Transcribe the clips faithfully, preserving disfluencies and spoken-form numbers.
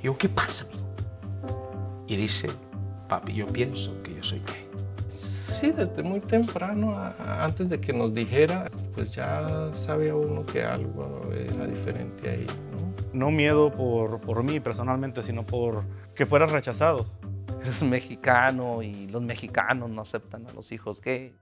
Y yo, ¿qué pasa, amigo? Y dice, papi, yo pienso que yo soy gay. Sí, desde muy temprano, a, antes de que nos dijera, pues ya sabía uno que algo era diferente ahí, ¿no? No miedo por, por mí personalmente, sino por que fuera rechazado. Eres mexicano y los mexicanos no aceptan a los hijos gay.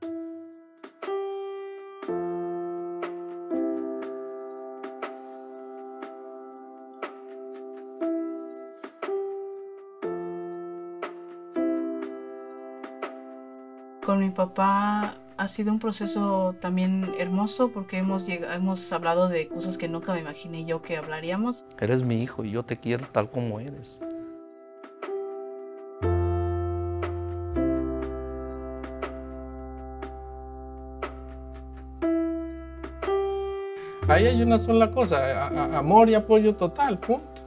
Con mi papá ha sido un proceso también hermoso porque hemos, llegado, hemos hablado de cosas que nunca me imaginé yo que hablaríamos. Eres mi hijo y yo te quiero tal como eres. Ahí hay una sola cosa, a, a, amor y apoyo total, punto.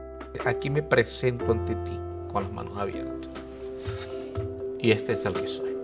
Aquí me presento ante ti con las manos abiertas. Y este es el que soy.